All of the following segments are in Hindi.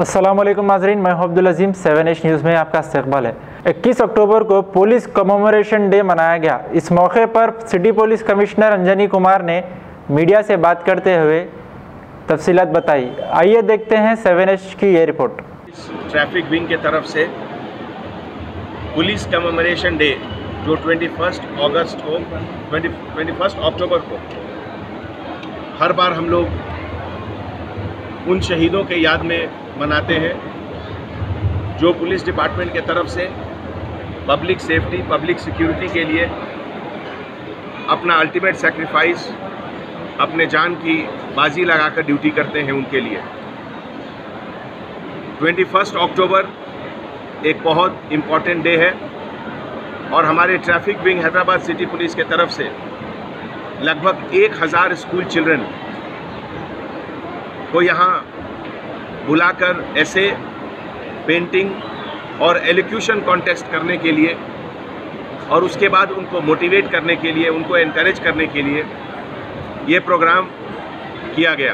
अस्सलामुअलैकुम नाज़रीन, मैं अब्दुल अजीम 7H न्यूज़ में आपका इस्तकबाल है। 21 अक्टूबर को पुलिस कमेमोरेशन डे मनाया गया। इस मौके पर city police commissioner Anjani Kumar ने मीडिया से बात करते हुए तफसीलात बताई। आइए देखते हैं 7H की ये रिपोर्ट। ट्रैफिक विंग की तरफ से पुलिस कमेमोरेशन डे जो 21 अक्टूबर को हर बार हम लोग उन शहीदों के याद में मनाते हैं जो पुलिस डिपार्टमेंट के तरफ से पब्लिक सेफ्टी, पब्लिक सिक्योरिटी के लिए अपना अल्टीमेट सेक्रीफाइस, अपने जान की बाजी लगाकर ड्यूटी करते हैं। उनके लिए 21 अक्टूबर एक बहुत इम्पॉर्टेंट डे है और हमारे traffic wing Hyderabad city police के तरफ से लगभग 1000 स्कूल चिल्ड्रन को यहाँ बुलाकर ऐसे पेंटिंग और एलोक्यूशन कॉन्टेस्ट करने के लिए और उसके बाद उनको मोटिवेट करने के लिए, उनको एनकरेज करने के लिए ये प्रोग्राम किया गया।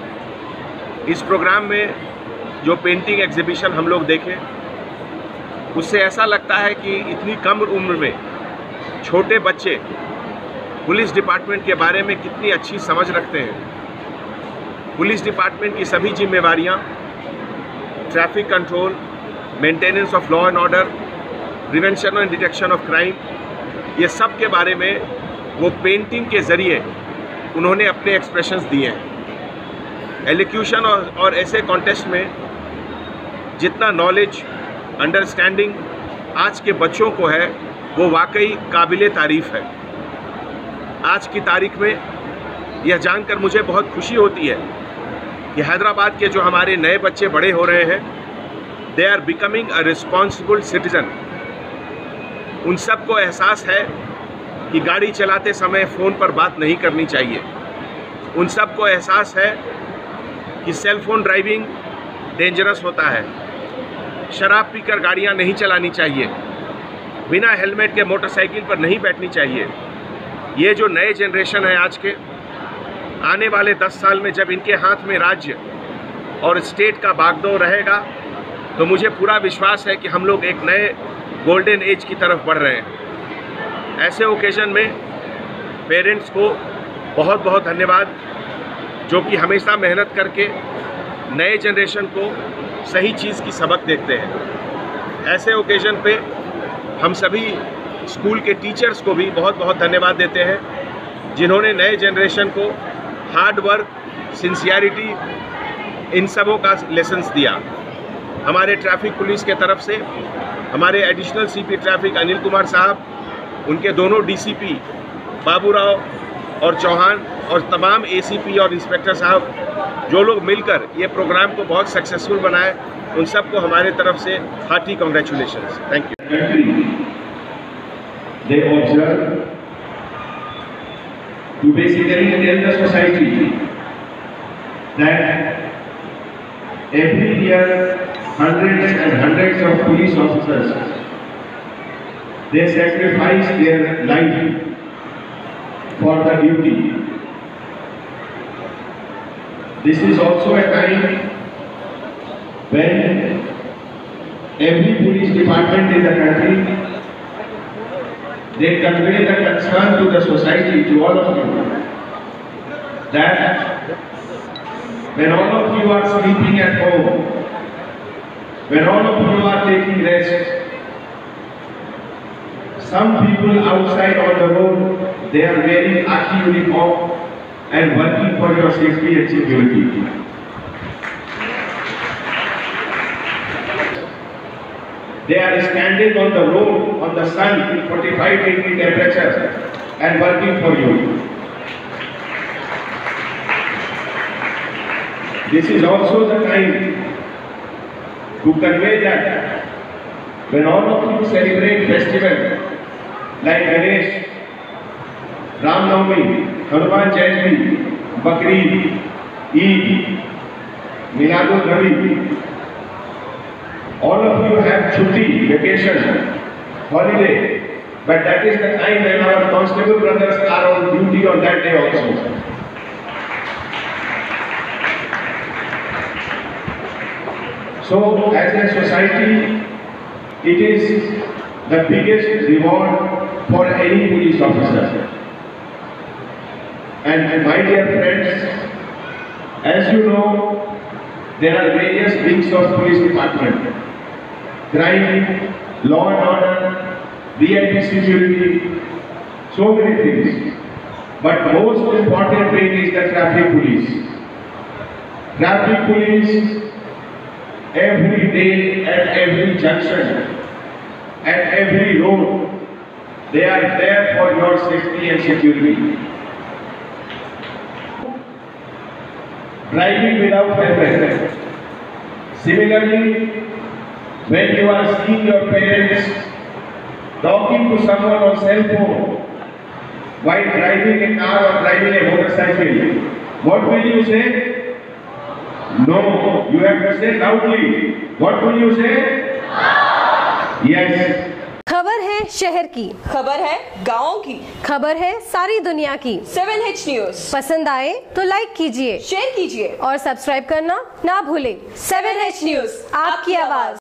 इस प्रोग्राम में जो पेंटिंग एग्जीबिशन हम लोग देखें उससे ऐसा लगता है कि इतनी कम उम्र में छोटे बच्चे पुलिस डिपार्टमेंट के बारे में कितनी अच्छी समझ रखते हैं। पुलिस डिपार्टमेंट की सभी जिम्मेवारियां traffic control, maintenance of law and order, prevention and detection of crime, ये सब के बारे में वो पेंटिंग के ज़रिए उन्होंने अपने एक्सप्रेशंस दिए हैं। एलोक्यूशन और ऐसे कॉन्टेस्ट में जितना नॉलेज, अंडरस्टैंडिंग आज के बच्चों को है वो वाकई काबिले तारीफ़ है। आज की तारीख में यह जानकर मुझे बहुत खुशी होती है कि हैदराबाद के जो हमारे नए बच्चे बड़े हो रहे हैं, they are becoming a responsible citizen. उन सबको एहसास है कि गाड़ी चलाते समय फ़ोन पर बात नहीं करनी चाहिए। उन सबको एहसास है कि सेल फोन ड्राइविंग डेंजरस होता है। शराब पीकर गाड़ियाँ नहीं चलानी चाहिए। बिना हेलमेट के मोटरसाइकिल पर नहीं बैठनी चाहिए। ये जो नए जनरेशन है आज के, आने वाले 10 साल में जब इनके हाथ में राज्य और स्टेट का बागडोर रहेगा तो मुझे पूरा विश्वास है कि हम लोग एक नए गोल्डन एज की तरफ बढ़ रहे हैं। ऐसे ओकेजन में पेरेंट्स को बहुत बहुत धन्यवाद जो कि हमेशा मेहनत करके नए जनरेशन को सही चीज़ की सबक देते हैं। ऐसे ओकेजन पे हम सभी स्कूल के टीचर्स को भी बहुत बहुत धन्यवाद देते हैं जिन्होंने नए जनरेशन को हार्ड वर्क, सिंसियरिटी, इन सबों का लेसन्स दिया। हमारे ट्रैफिक पुलिस के तरफ से हमारे additional CP traffic Anil Kumar साहब, उनके दोनों डीसीपी बाबूराव और चौहान और तमाम एसीपी और इंस्पेक्टर साहब जो लोग मिलकर ये प्रोग्राम को बहुत सक्सेसफुल बनाए, उन सबको हमारे तरफ से hearty congratulations. Thank you. They observe to basically tell the society that every year hundreds and hundreds of police officers, they sacrifice their life for the duty. This is also a time when every police department in the country, they convey the concern to the society, to all of you, that when all of you are sleeping at home, when all of you are taking rest, some people outside on the road, they are wearing khaki uniform and working for your safety and security. They are standing on the road, on the sun, in 45-degree temperature and working for you. This is also the time to convey that when all of you celebrate festivals like Ganesh, Ram Navami, Hanuman Jayanti, Bakrid, Eid, Miladul Nabi, all of you have chutti, vacation, holiday, but that is the time when our constable brothers are on duty on that day also. So as a society, it is the biggest reward for any police officer. And my dear friends, as you know, there are various wings of police department: crime, law and order, VIP security, so many things. But most important wing is the traffic police. Traffic police, every day at every junction, at every road, they are there for your safety and security. Driving without helmet. Similarly, when you are seeing your parents talking to someone on cell phone while driving a car or driving a motorcycle, what will you say? No, you have to say loudly. What will you say? Yes. खबर है शहर की, खबर है गाँव की, खबर है सारी दुनिया की। 7H न्यूज पसंद आए तो लाइक कीजिए, शेयर कीजिए और सब्सक्राइब करना ना भूलें। 7H न्यूज, आपकी आवाज।